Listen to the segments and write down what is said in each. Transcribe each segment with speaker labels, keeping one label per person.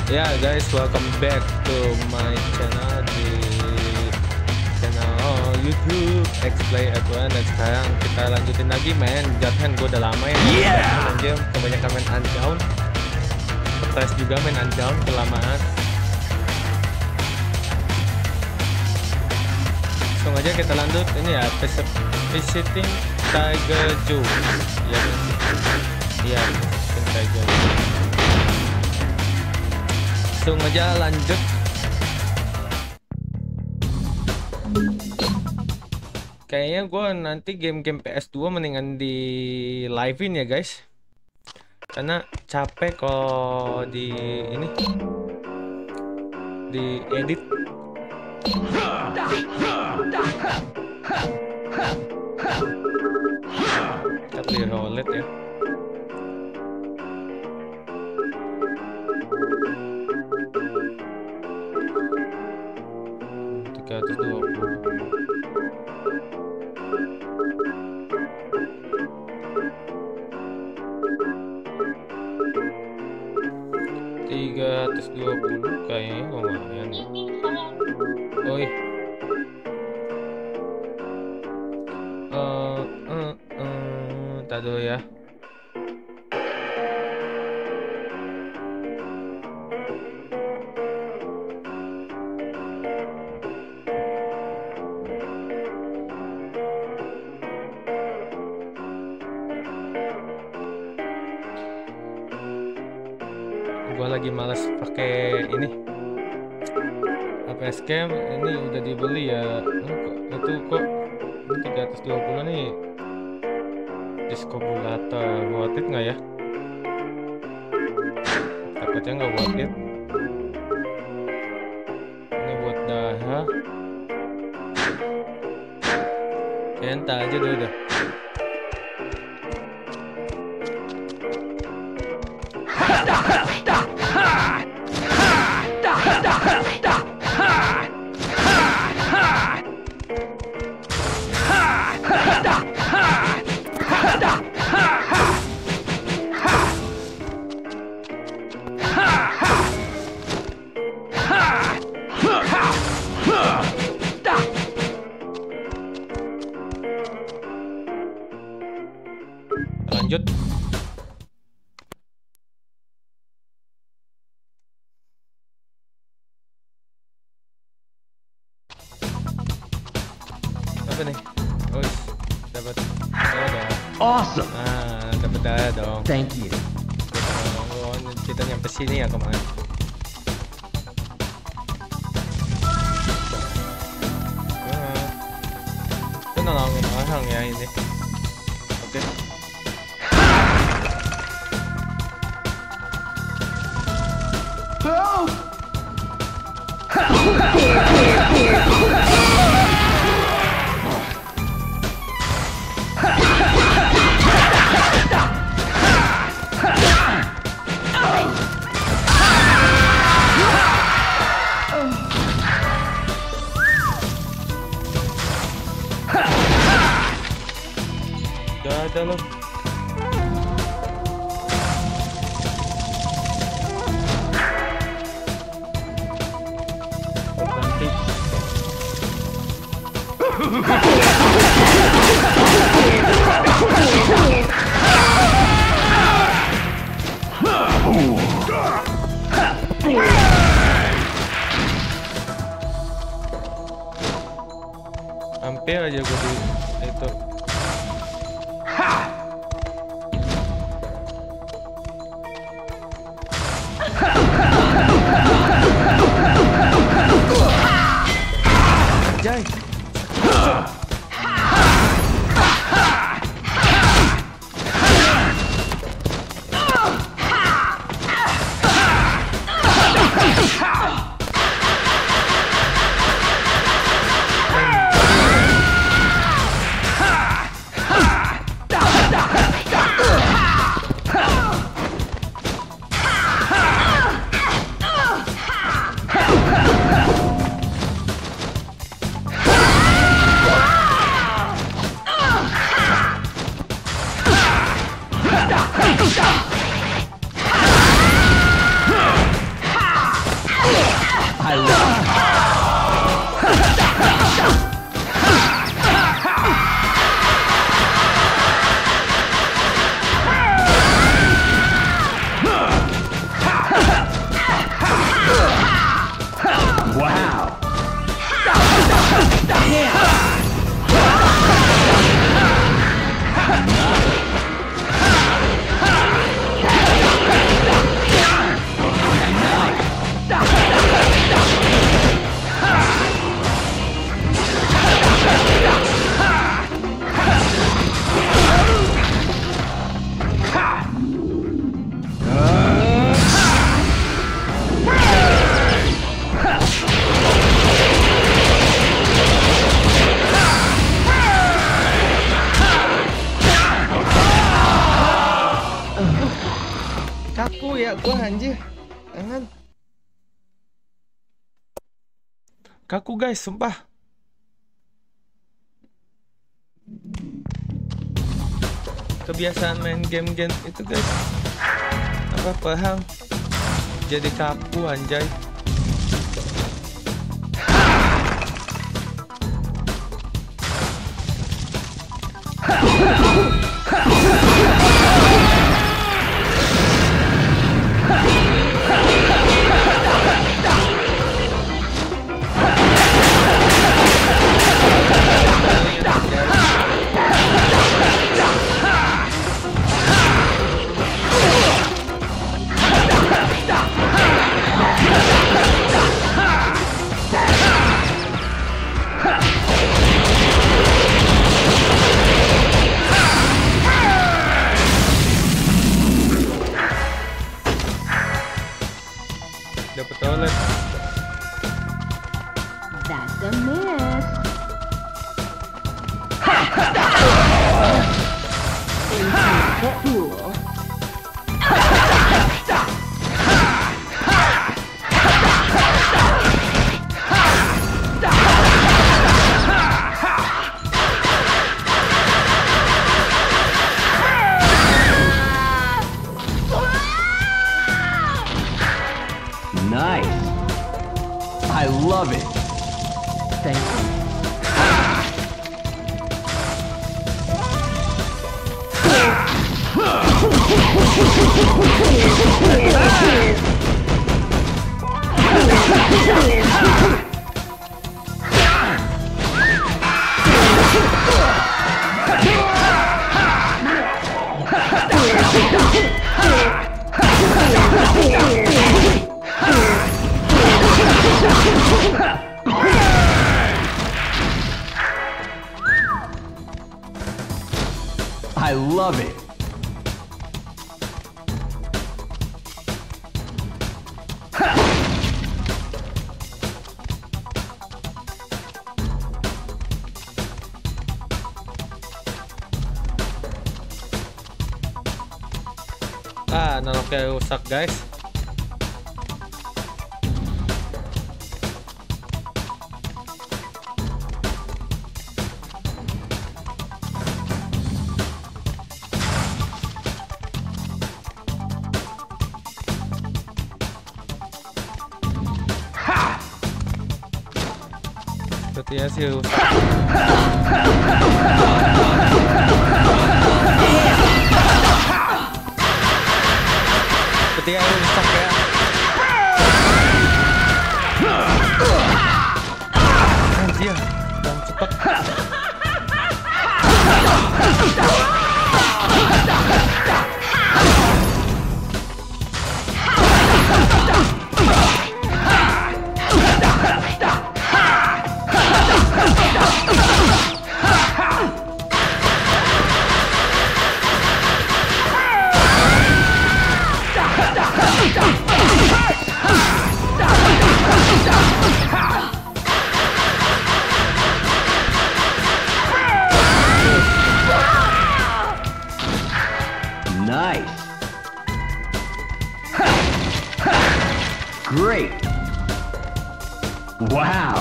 Speaker 1: Ya guys, welcome back to my channel di channel YouTube X-Play F1. Dan sekarang kita lanjutin lagi main Judgment. Gue udah lama ya main game, kebanyakan main Unbound. Stres juga main Unbound, kelamaan. Langsung aja kita lanjut. Ini ya, visiting Tiger Zoo. Ya, iya, visiting Tiger Zoo. Langsung aja lanjut. Kayaknya gue nanti game-game PS2 mendingan di live-in ya guys, karena capek kalau di ini di edit. Kita beli roulette ya. $320 kayaknya lumayan. Oi. Tadi dulu ya. Gua lagi males pakai ini APS Cam, ini udah dibeli ya. Itu kok ini 320 nih. Discobulator worth it nggak ya? Takutnya nggak worth it. Ini buat daha. Entar aja dulu dah. Lanjut. Apa nih? Oh, dapat dong.
Speaker 2: Awesome.
Speaker 1: Nah, dapat darah dong.
Speaker 2: Thank you.
Speaker 1: Kita nyampe sini ya kemarin. Itu nolongin orang ya ini. Oke. Gak ada loh. Nanti. Hampir aja gue di itu. Jai. kaku ya gua anjir. Jangan. Kaku guys, sumpah. Kebiasaan main game-game itu guys. Apa paham? Jadi kaku anjay. Dapat toilet.
Speaker 2: That's a miss. Cool.
Speaker 3: Nice. I love it.
Speaker 2: Thank you.
Speaker 3: I love it.
Speaker 1: Ah, analognya rusak guys. Sepertinya sih rusak. Sepertinya rusak ya. Anjir, jangan cepet.
Speaker 3: Nice. Great. Wow.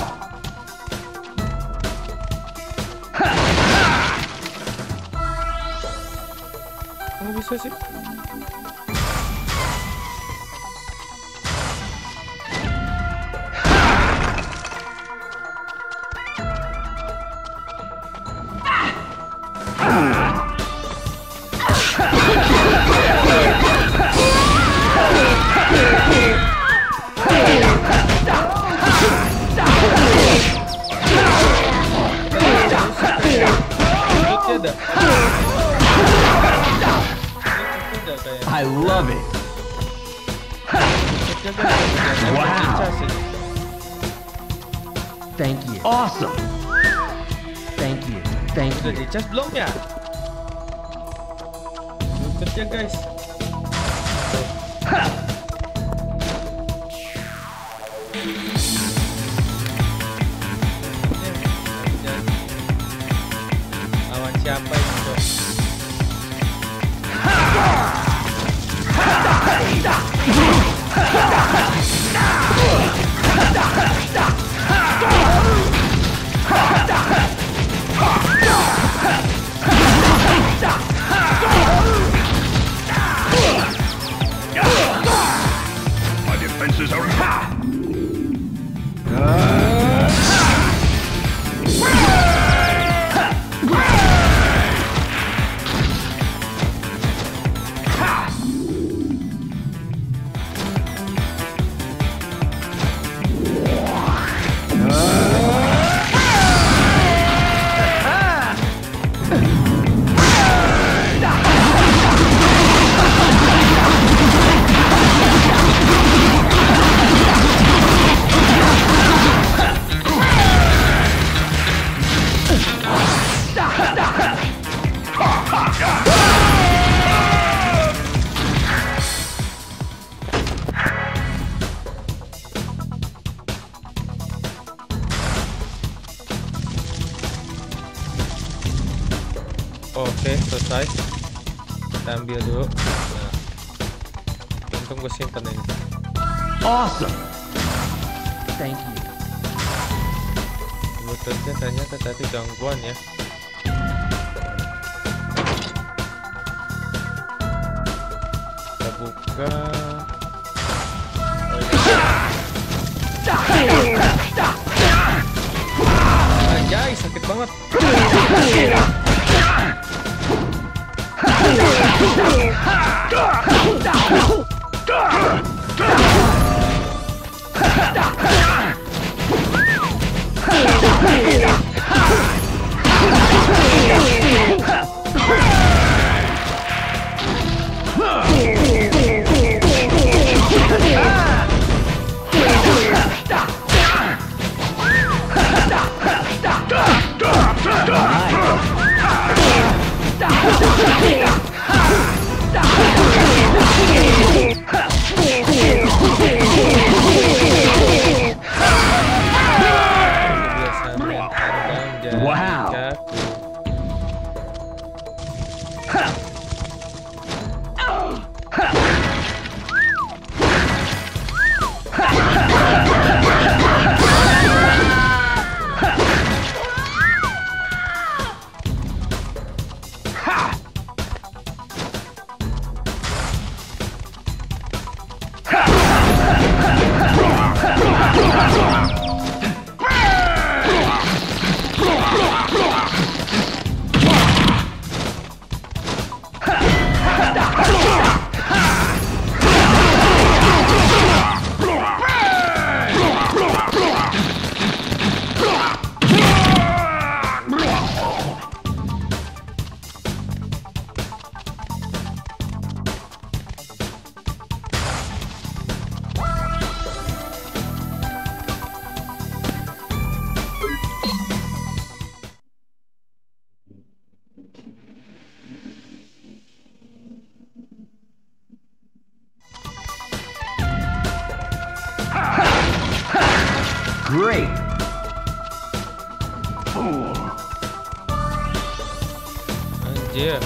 Speaker 1: Nggak bisa sih. Ada.
Speaker 3: I love it. Wow.
Speaker 2: Thank you.
Speaker 3: Awesome.
Speaker 2: Thank you. Thank
Speaker 1: Udah
Speaker 2: you.
Speaker 1: dicas belum ya? Lupet ya guys. Lawan siapa itu? selesai. Kita ambil dulu. Nah, untung gue simpen ini.
Speaker 3: Awesome.
Speaker 2: Thank you.
Speaker 1: Bututnya ternyata tadi gangguan ya. Kita buka. Anjay, sakit banget.
Speaker 3: Wow. Great.
Speaker 1: Anjir.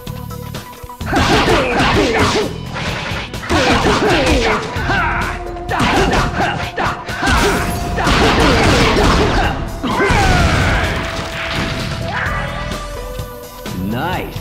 Speaker 3: Nice.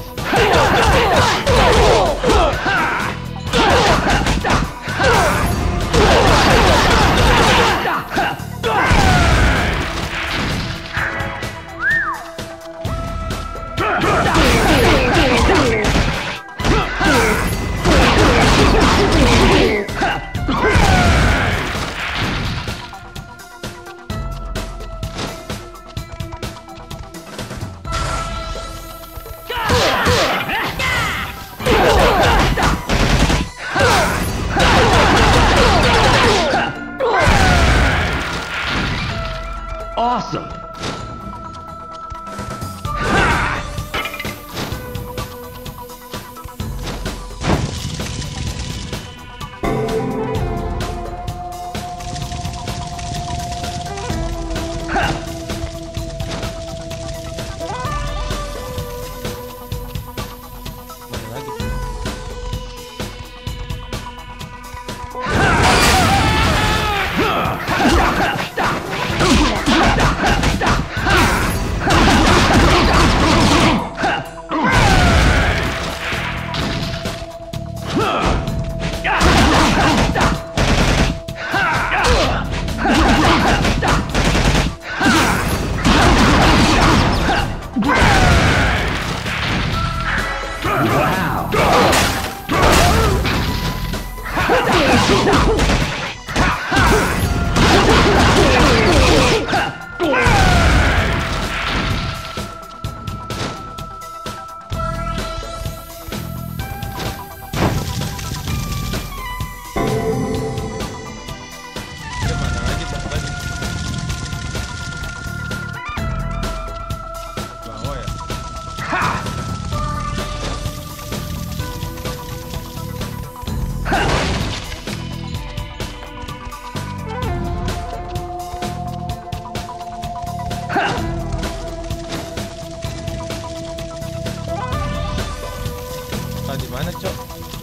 Speaker 1: Gimana, Cok?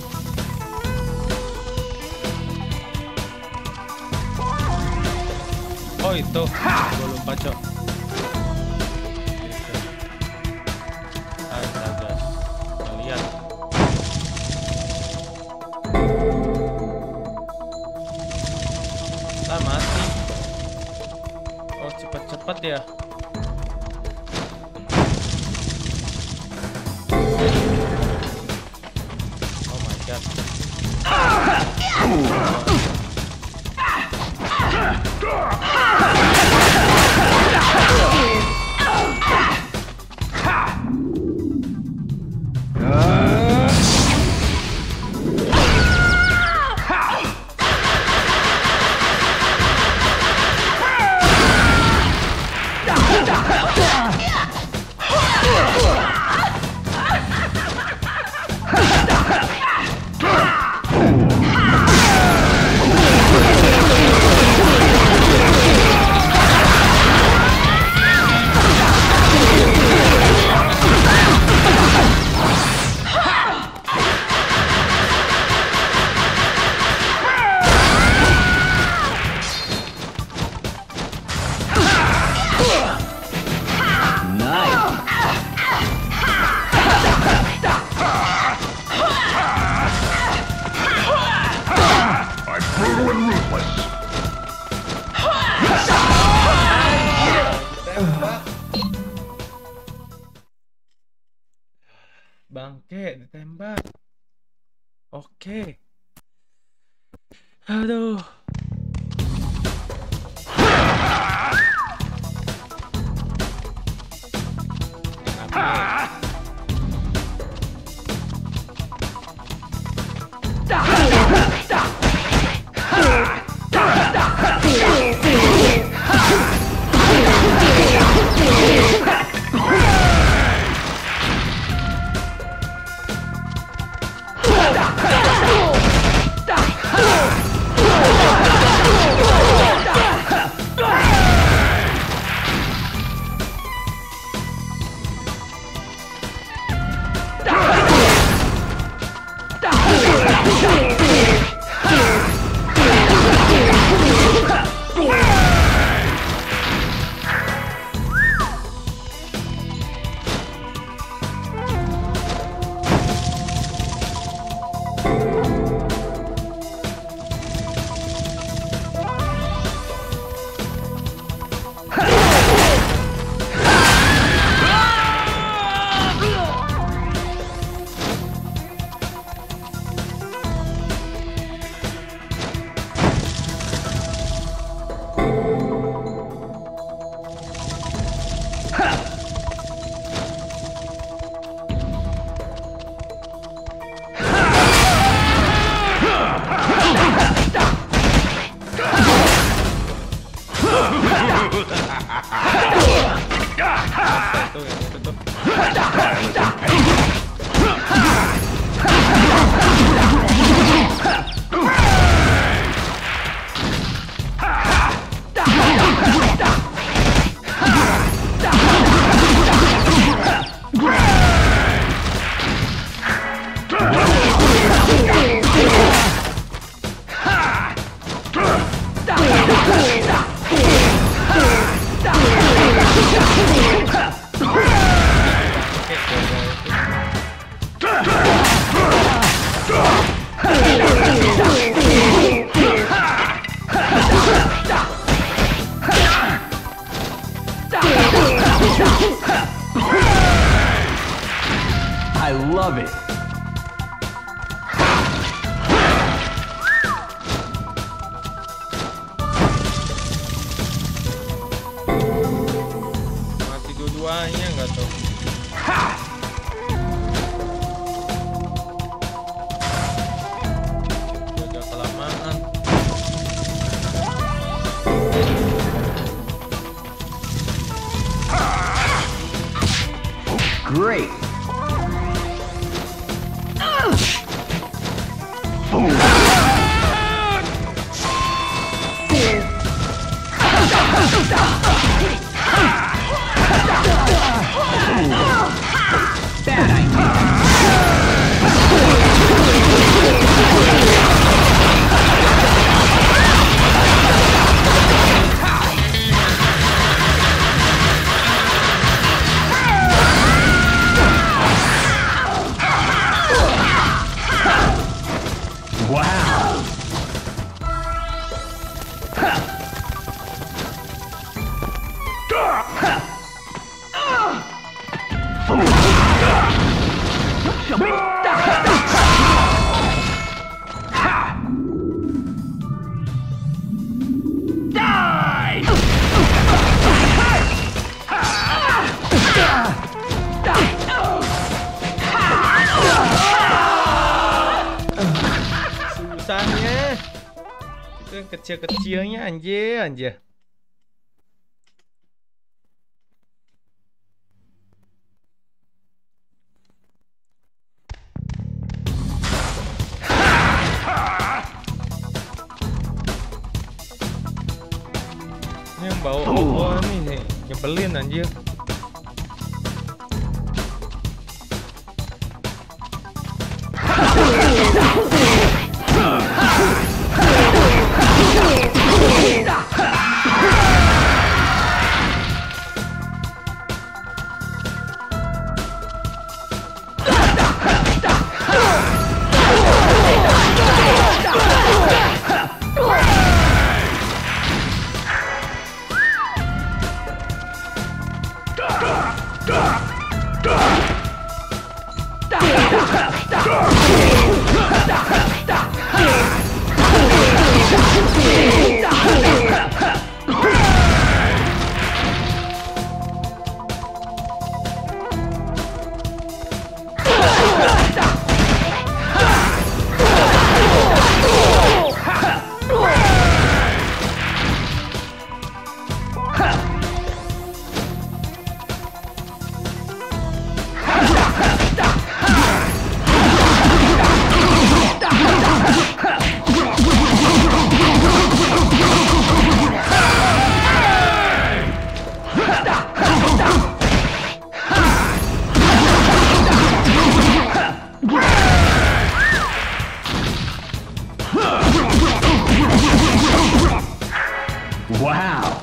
Speaker 1: Oh itu, gue lupa, Cok. Gitu. Astaga, nggak lihat. Mati. Oh cepat-cepat ya. Oh my god. Bangke ditembak. Oke. Aduh.
Speaker 3: I love it.
Speaker 1: Mati dua-duanya nggak tuh? Jaga kelamaan.
Speaker 3: Great. Bad idea.
Speaker 1: susahnya. Itu yang kecil-kecilnya anjir. Ini yang bau gua nih nyebelin anjir.
Speaker 3: Wow.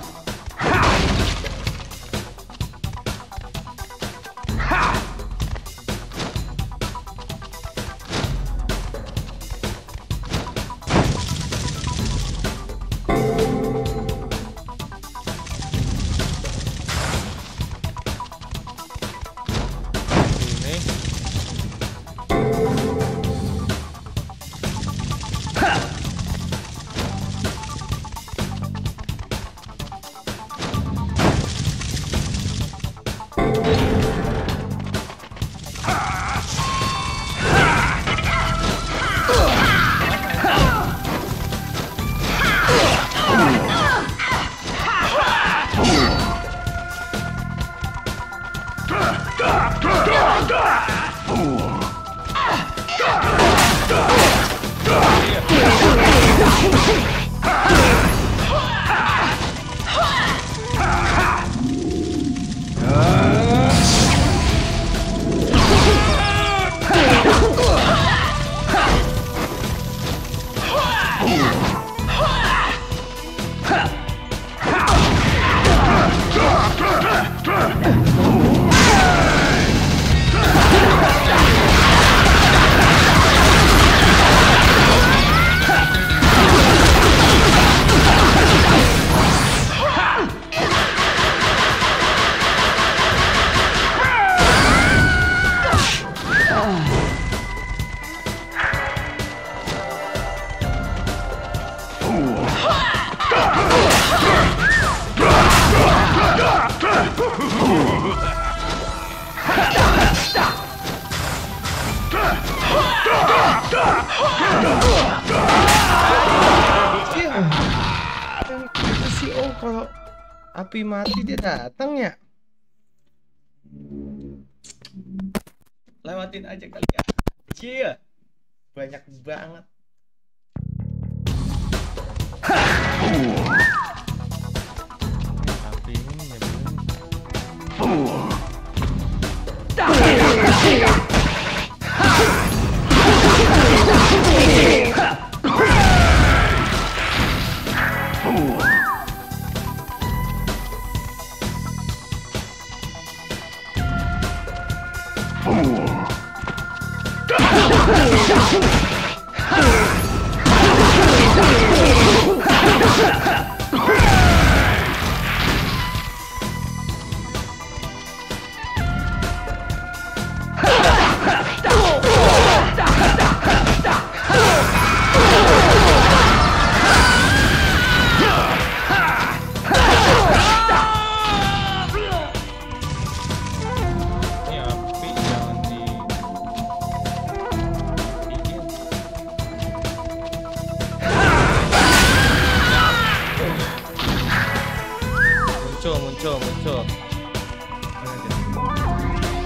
Speaker 1: Itu sih, oh kalau api mati dia datang ya. Lewatin aja kali ya. Cie, banyak banget. Api ini nyebelin. muncul. Mana dia?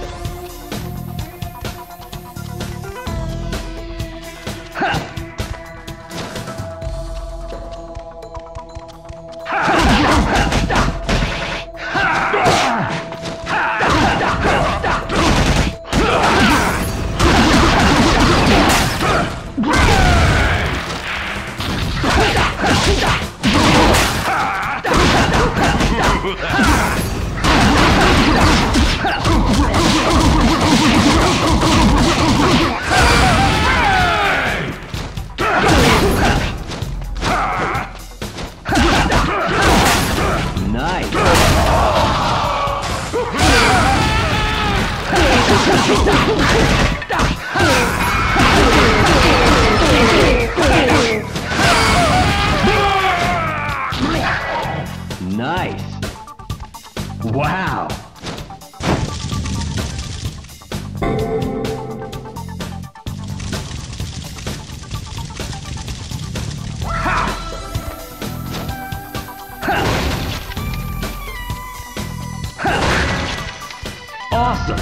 Speaker 3: Nice. Wow. Awesome.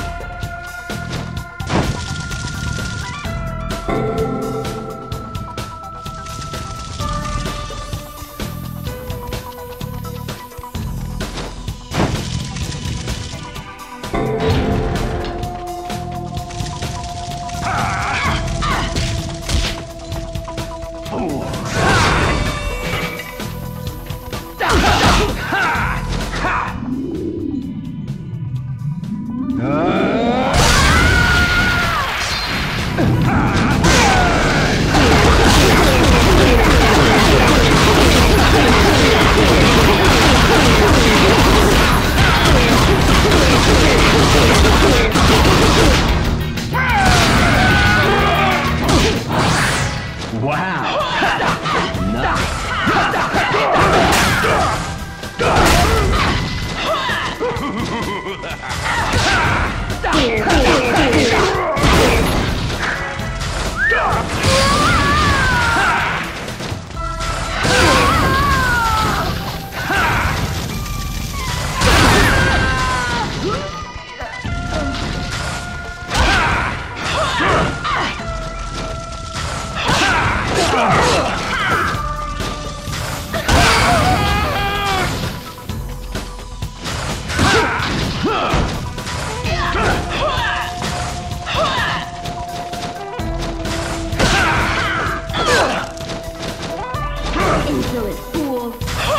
Speaker 4: Until it fools.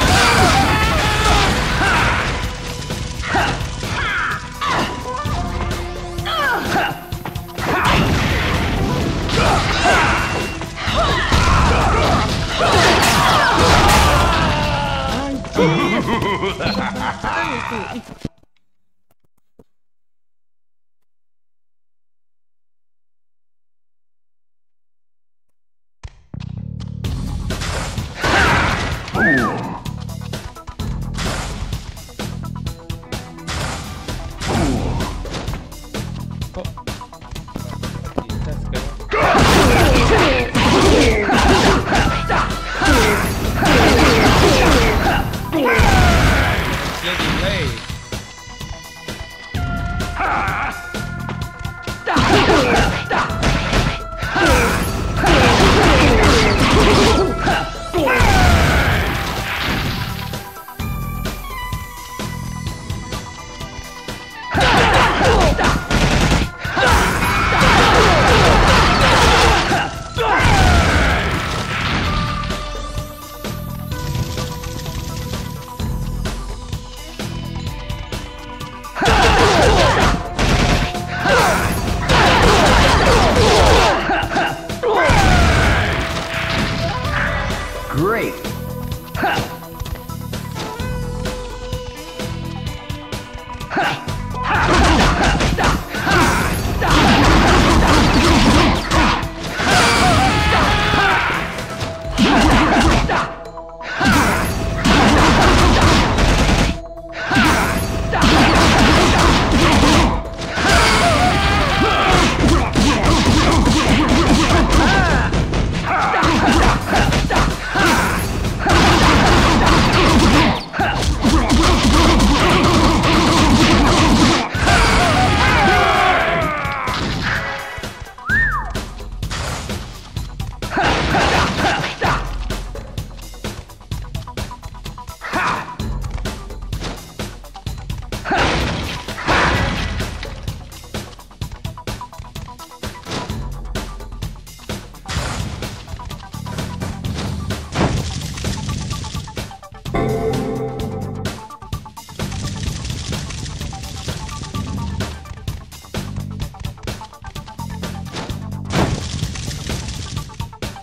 Speaker 3: Great.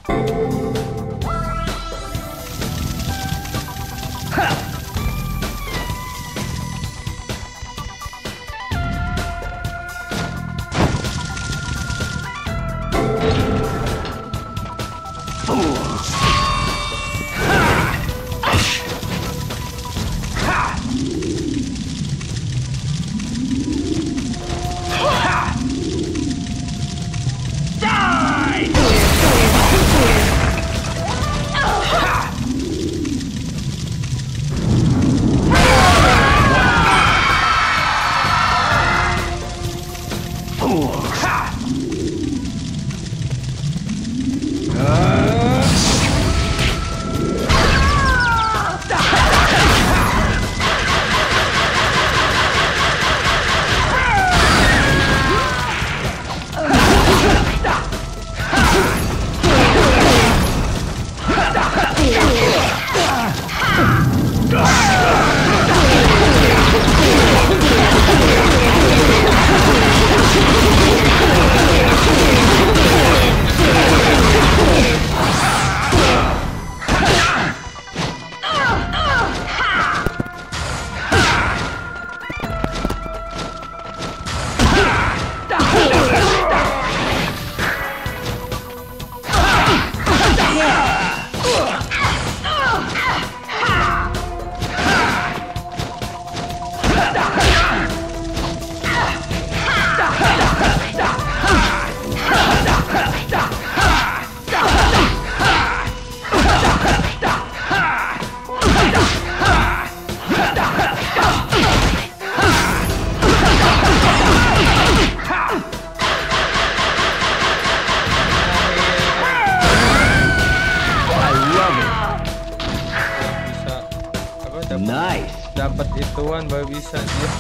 Speaker 3: Nice.
Speaker 1: Dapat ituan baru bisa dia.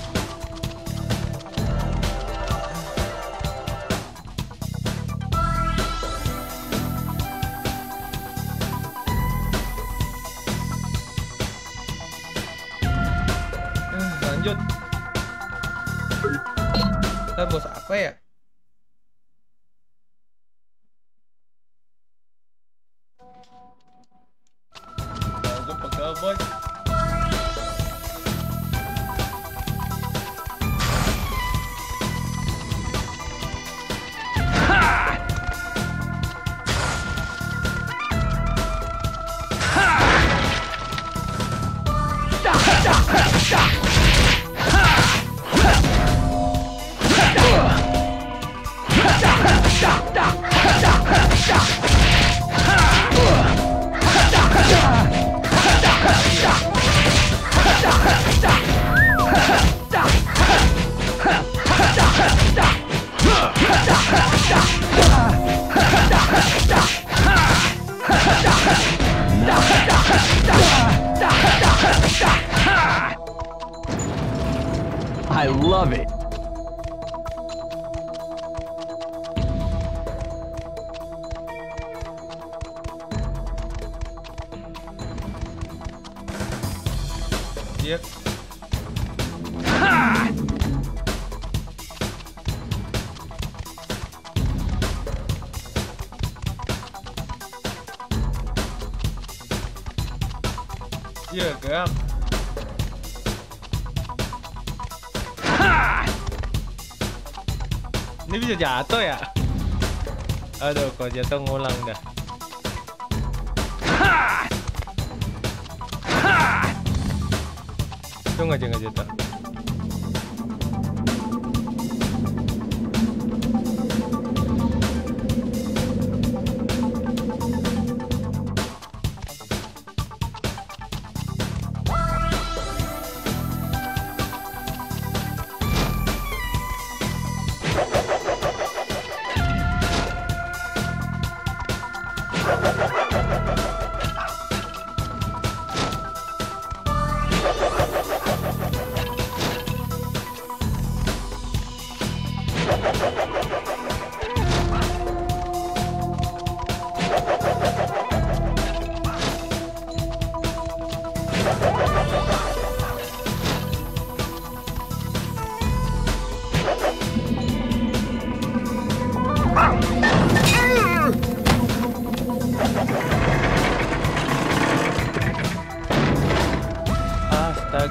Speaker 1: Lanjut. Kita bos apa ya? Lanjut pegal bos.
Speaker 3: I love it.
Speaker 1: Dia Iya, gerak. Ini bisa jatuh ya? Aduh, kalau jatuh ngulang dah. Tunggu aja nggak jatuh.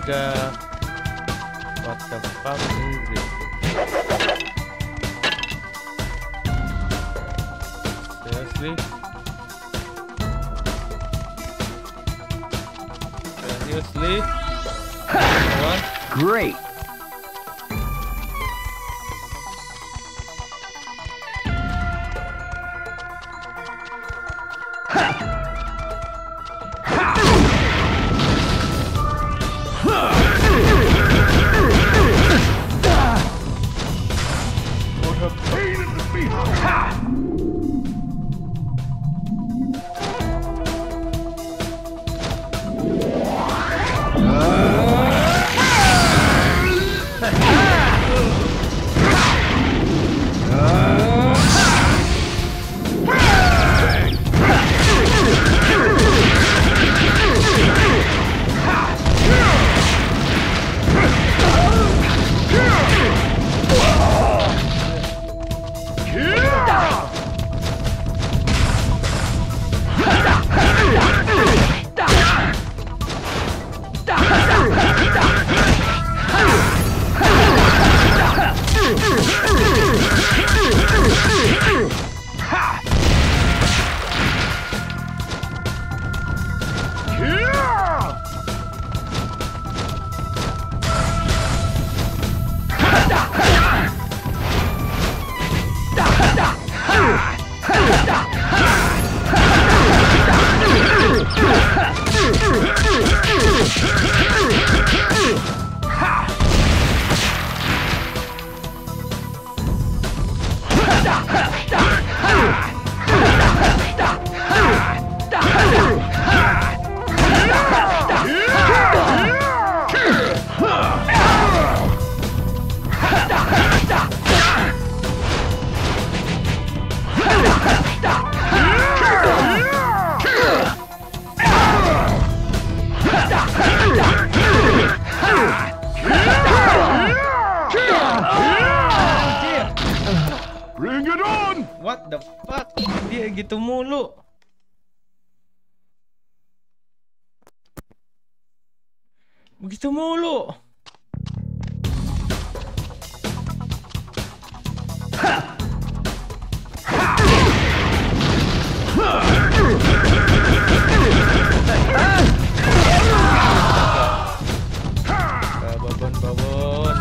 Speaker 1: Astaga. What the fuck is it? Seriously? Seriously? What?
Speaker 3: Great.
Speaker 4: Bring it on!
Speaker 1: What the fuck? Dia gitu mulu. Begitu mulu. Babon.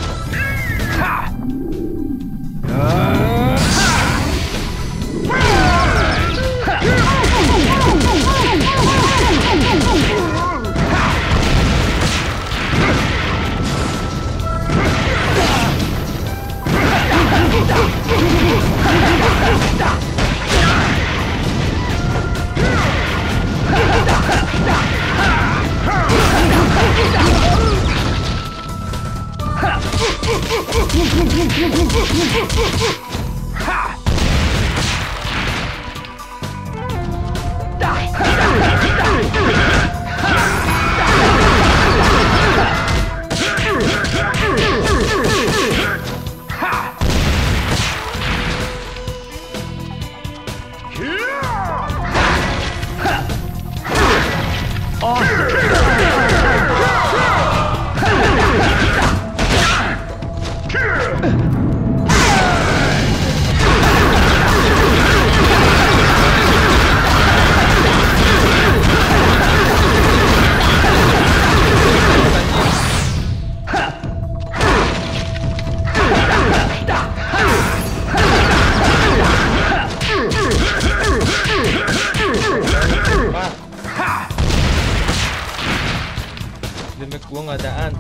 Speaker 1: Damage gua nggak adaan.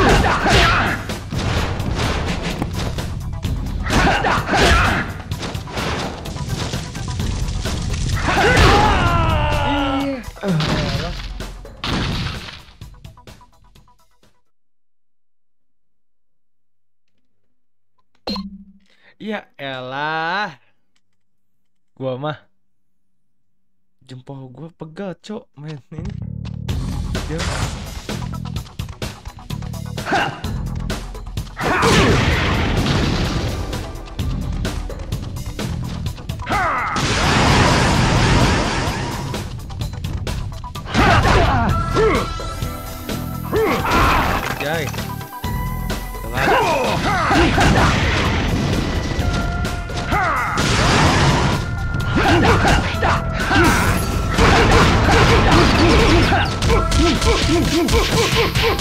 Speaker 1: Ya elah. Gua mah jempol gua pegal, cok, main ini. Dia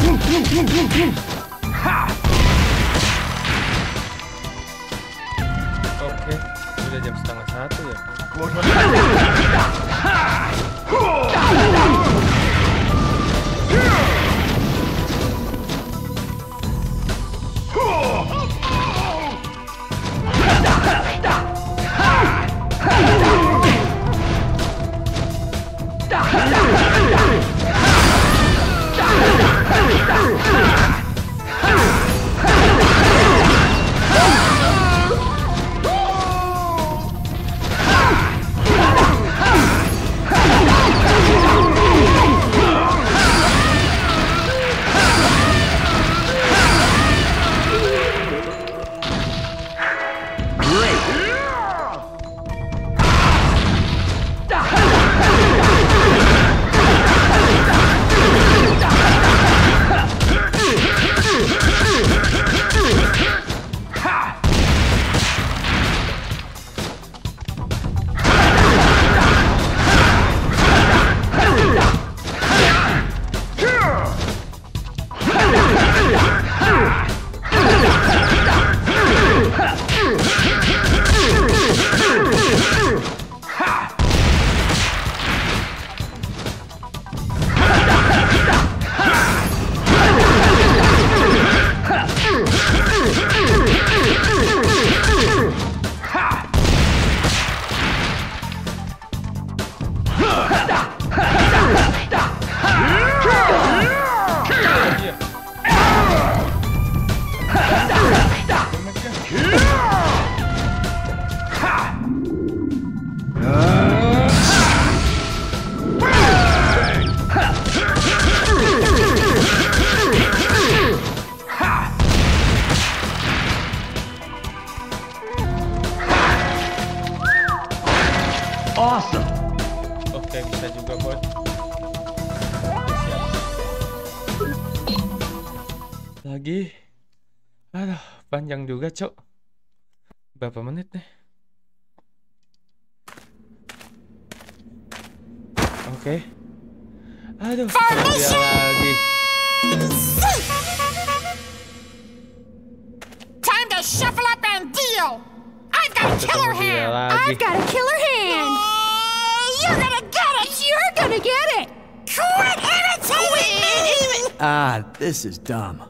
Speaker 1: Oke, udah jam 12:30 ya.
Speaker 3: Awesome.
Speaker 1: Oke, bisa juga, bos. Siap. Lagi. Aduh, panjang juga, Cok. Berapa menit nih? Oke. Aduh, ketemu dia lagi.
Speaker 4: Time to shuffle up and deal. I've got a
Speaker 1: Ketemu
Speaker 4: killer
Speaker 1: dia
Speaker 4: hand.
Speaker 1: lagi.
Speaker 4: I've got a killer hand. You're gonna get it. You're gonna get it. Quit imitating me.
Speaker 3: Ah, this is dumb.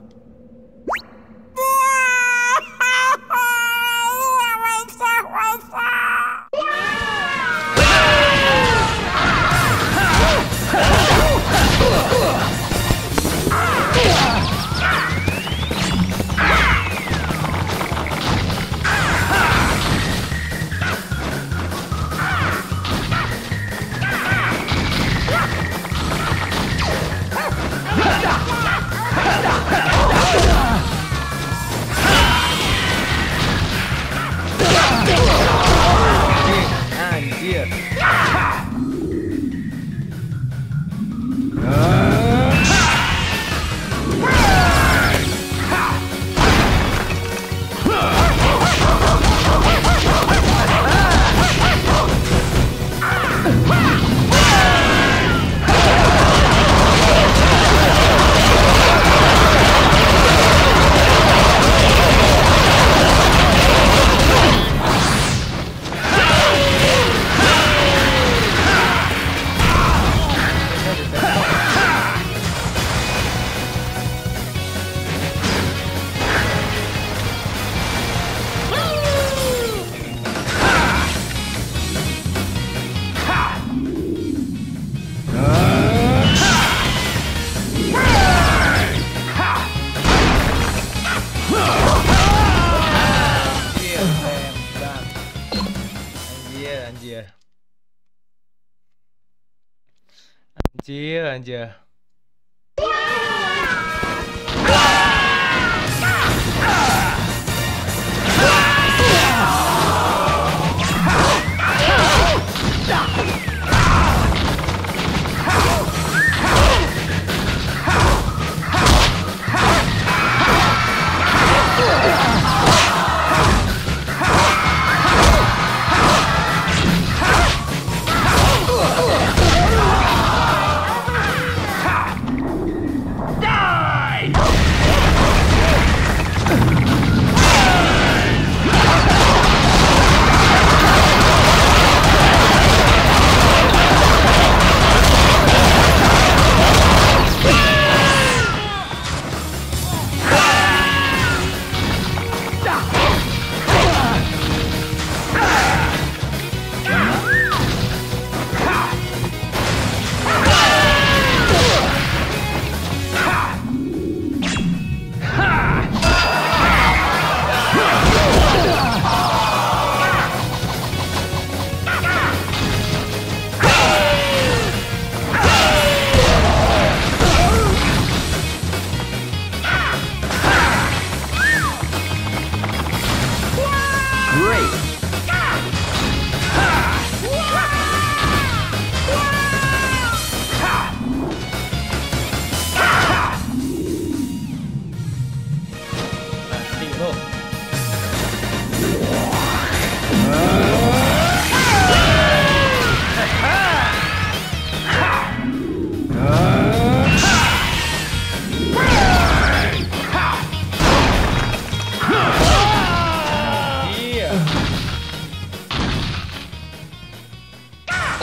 Speaker 1: Anjir. Anjir.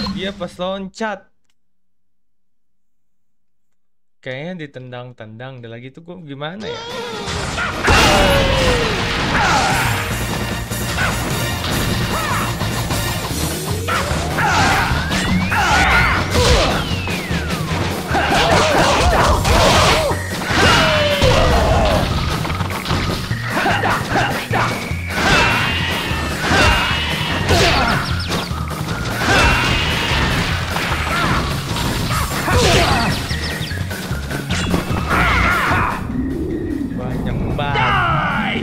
Speaker 1: Dia pas loncat. Kayaknya ditendang-tendang. Dan lagi tuh gue gimana ya? Banyak banget.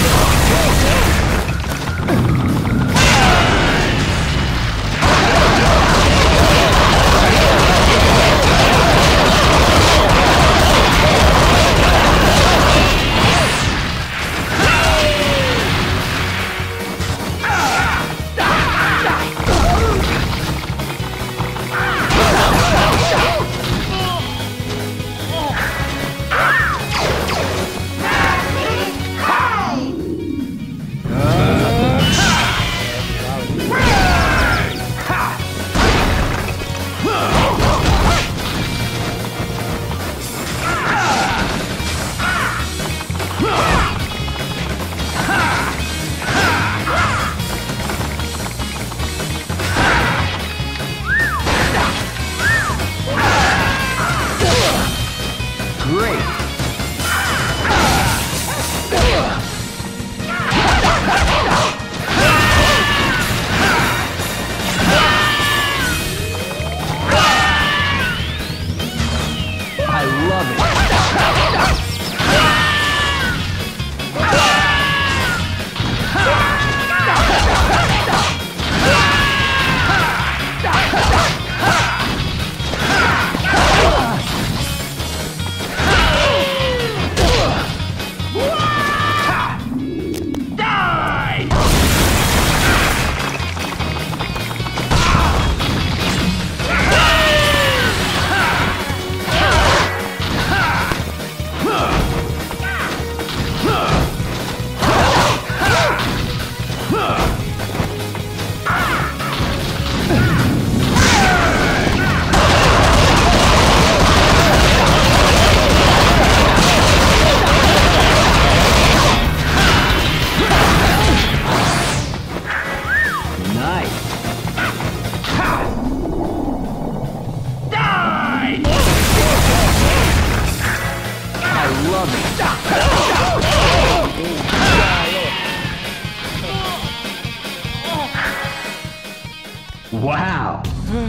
Speaker 3: Wow.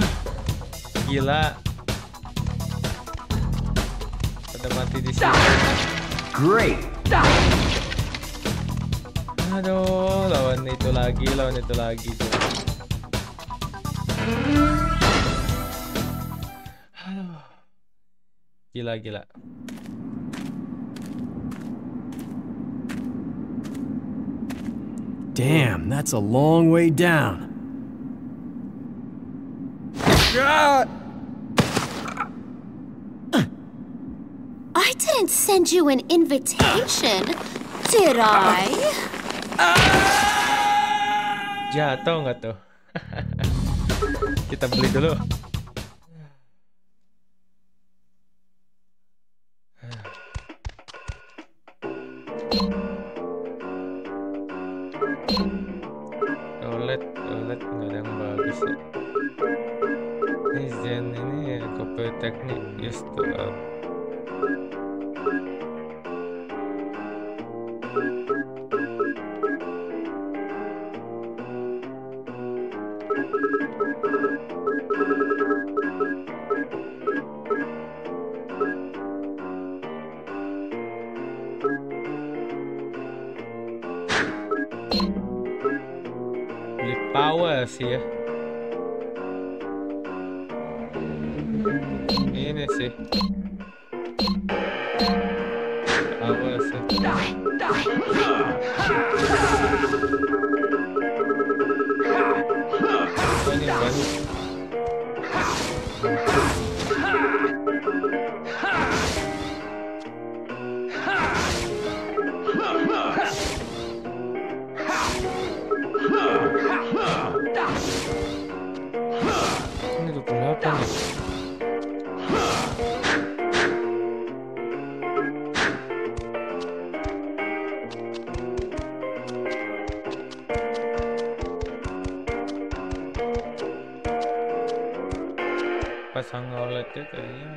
Speaker 1: Gila. Pada mati di sini.
Speaker 3: Great.
Speaker 1: Aduh, lawan itu lagi tuh. Aduh. Gila.
Speaker 3: Damn, that's a long way down.
Speaker 4: I didn't send you an invitation, did I?
Speaker 1: Jatuh nggak tuh? Kita beli dulu. OLED nggak ada yang bagus ya. Ini Zen ini ya, copy teknik used to up. Beli power sih ya. Ini sih power sih. Oh, ini baru. ini 28 nih. Pasang OLED-nya kayaknya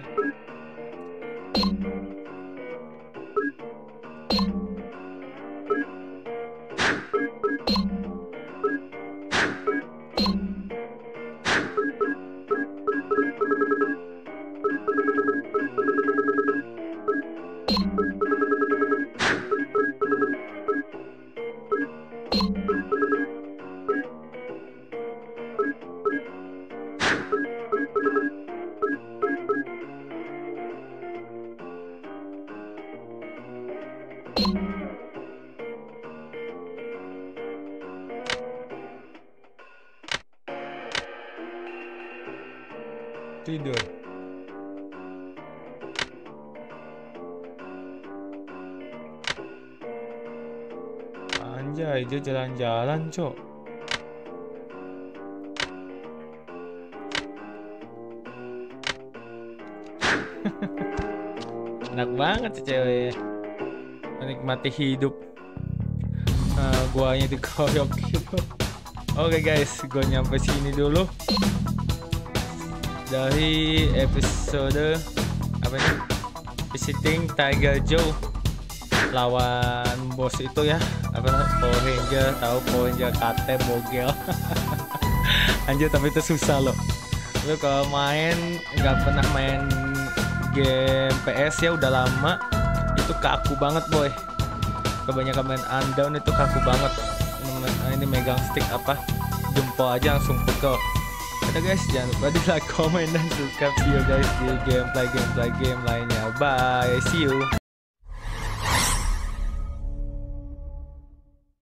Speaker 1: tidur. Anjay, dia jalan-jalan, Cok. Enak banget sih cewek. Menikmati hidup. Guanya dikoyok gitu. Oke guys, gua nyampe sini dulu dari episode apa ini? Visiting Tiger Joe lawan bos itu ya, apa namanya? Power Ranger, tahu Power Ranger KT bogel. Anjir, tapi itu susah loh. Lu kalau main nggak pernah main game PS ya udah lama, itu kaku banget boy. Kebanyakan main Undawn itu kaku banget. Ini megang stick apa jempol aja langsung pegel. Udah guys, jangan lupa di like, comment, dan subscribe. See you guys di gameplay game lainnya. Bye, see you.